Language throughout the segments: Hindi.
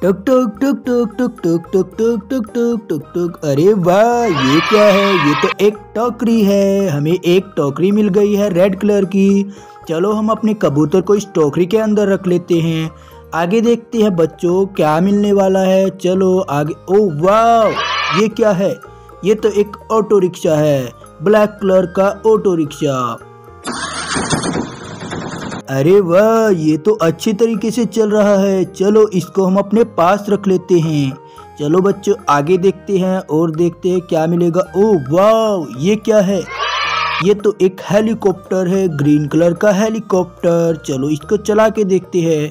टक टक टक टक टक टक टक टक टक टक टक टक। अरे वाह, ये क्या है? ये तो एक टोकरी है। हमें एक टोकरी मिल गई है रेड कलर की। चलो हम अपने कबूतर को इस टोकरी के अंदर रख लेते हैं। आगे देखते हैं बच्चों क्या मिलने वाला है। चलो आगे। ओ वाह, ये क्या है? ये तो एक ऑटो रिक्शा है, ब्लैक कलर का ऑटो रिक्शा। अरे वाह, ये तो अच्छे तरीके से चल रहा है। चलो इसको हम अपने पास रख लेते हैं। चलो बच्चों आगे देखते हैं और देखते हैं क्या मिलेगा। ओह वाह, ये क्या है? ये तो एक हेलीकॉप्टर है, ग्रीन कलर का हेलीकॉप्टर। चलो इसको चला के देखते हैं।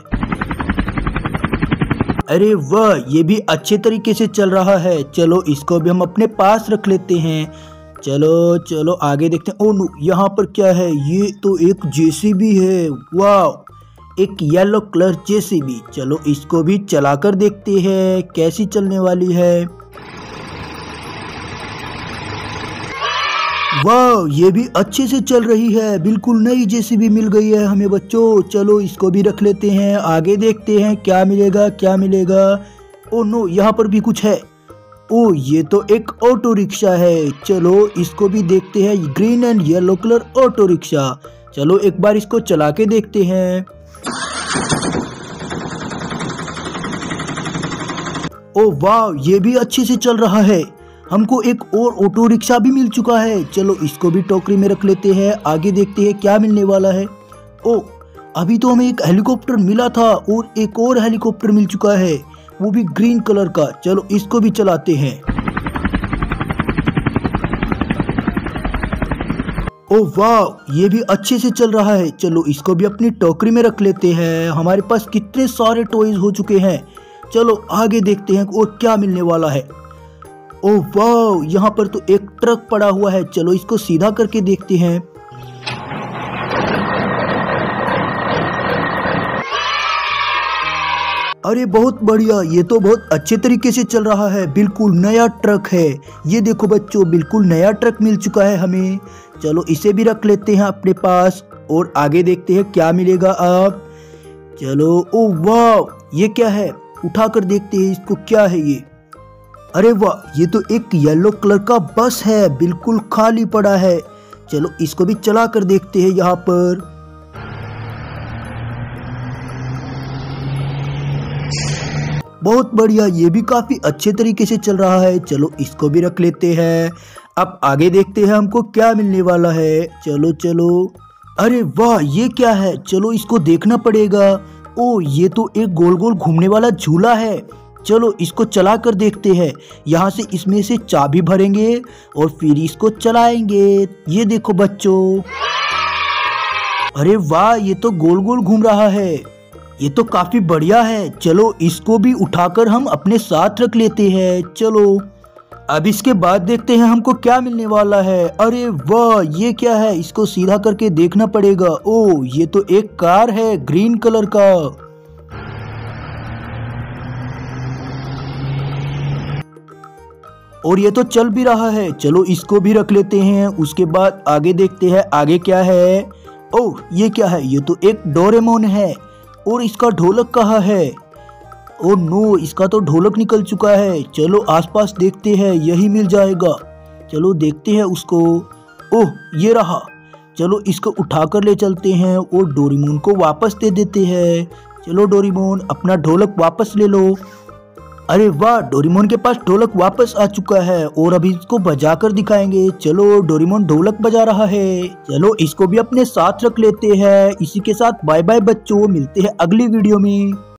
अरे वाह, ये भी अच्छे तरीके से चल रहा है। चलो इसको भी हम अपने पास रख लेते हैं। चलो चलो आगे देखते हैं। ओह नो, यहाँ पर क्या है? ये तो एक जेसीबी है। वाह, एक येलो कलर जेसीबी। चलो इसको भी चलाकर देखते हैं कैसी चलने वाली है। वाह, ये भी अच्छे से चल रही है। बिल्कुल नई जेसीबी मिल गई है हमें बच्चों। चलो इसको भी रख लेते हैं। आगे देखते हैं क्या मिलेगा क्या मिलेगा। ओह नो, यहाँ पर भी कुछ है। ओह, ये तो एक ऑटो रिक्शा है। चलो इसको भी देखते हैं। Green and yellow colour auto rickshaw. चलो एक बार इसको चला के देखते हैं। ओह वाह, ये भी अच्छे से चल रहा है। हमको एक और ऑटो रिक्शा भी मिल चुका है। चलो इसको भी टोकरी में रख लेते हैं। आगे देखते हैं क्या मिलने वाला है। ओह, अभी तो हमें एक हेलीकॉप्टर मिला था और एक और हेलीकॉप्टर मिल चुका है, वो भी ग्रीन कलर का। चलो इसको भी चलाते हैं। ओह वाह, ये भी अच्छे से चल रहा है। चलो इसको भी अपनी टोकरी में रख लेते हैं। हमारे पास कितने सारे टॉयज हो चुके हैं। चलो आगे देखते हैं और क्या मिलने वाला है। ओह वाह, यहाँ पर तो एक ट्रक पड़ा हुआ है। चलो इसको सीधा करके देखते हैं। अरे बहुत बढ़िया, ये तो बहुत अच्छे तरीके से चल रहा है। बिल्कुल नया ट्रक है। ये देखो बच्चों, बिल्कुल नया ट्रक मिल चुका है हमें। चलो इसे भी रख लेते हैं अपने पास और आगे देखते हैं क्या मिलेगा अब। चलो। ओह वाह, ये क्या है? उठाकर देखते हैं इसको, क्या है ये। अरे वाह, ये तो एक येलो कलर का बस है, बिल्कुल खाली पड़ा है। चलो इसको भी चला कर देखते हैं यहाँ पर। बहुत बढ़िया, ये भी काफी अच्छे तरीके से चल रहा है। चलो इसको भी रख लेते हैं। अब आगे देखते हैं हमको क्या मिलने वाला है। चलो चलो। अरे वाह, ये क्या है? चलो इसको देखना पड़ेगा। ओह, ये तो एक गोल गोल घूमने वाला झूला है। चलो इसको चला कर देखते हैं। यहाँ से इसमें से चाबी भरेंगे और फिर इसको चलाएंगे। ये देखो बच्चों। अरे वाह, ये तो गोल गोल घूम रहा है। ये तो काफी बढ़िया है। चलो इसको भी उठाकर हम अपने साथ रख लेते हैं। चलो अब इसके बाद देखते हैं हमको क्या मिलने वाला है। अरे वाह, ये क्या है? इसको सीधा करके देखना पड़ेगा। ओह, ये तो एक कार है ग्रीन कलर का। और ये तो चल भी रहा है। चलो इसको भी रख लेते हैं। उसके बाद आगे देखते हैं आगे क्या है। ओह, ये क्या है? ये तो एक डोरेमोन है। और इसका ढोलक कहाँ है? ओह नो, इसका तो ढोलक निकल चुका है। चलो आसपास देखते हैं, यही मिल जाएगा। चलो देखते हैं उसको। ओह, ये रहा। चलो इसको उठाकर ले चलते हैं और डोरेमोन को वापस दे देते हैं। चलो डोरेमोन, अपना ढोलक वापस ले लो। अरे वाह, डोरेमोन के पास ढोलक वापस आ चुका है और अभी इसको बजाकर दिखाएंगे। चलो डोरेमोन ढोलक बजा रहा है। चलो इसको भी अपने साथ रख लेते हैं। इसी के साथ बाय बाय बच्चों, मिलते हैं अगली वीडियो में।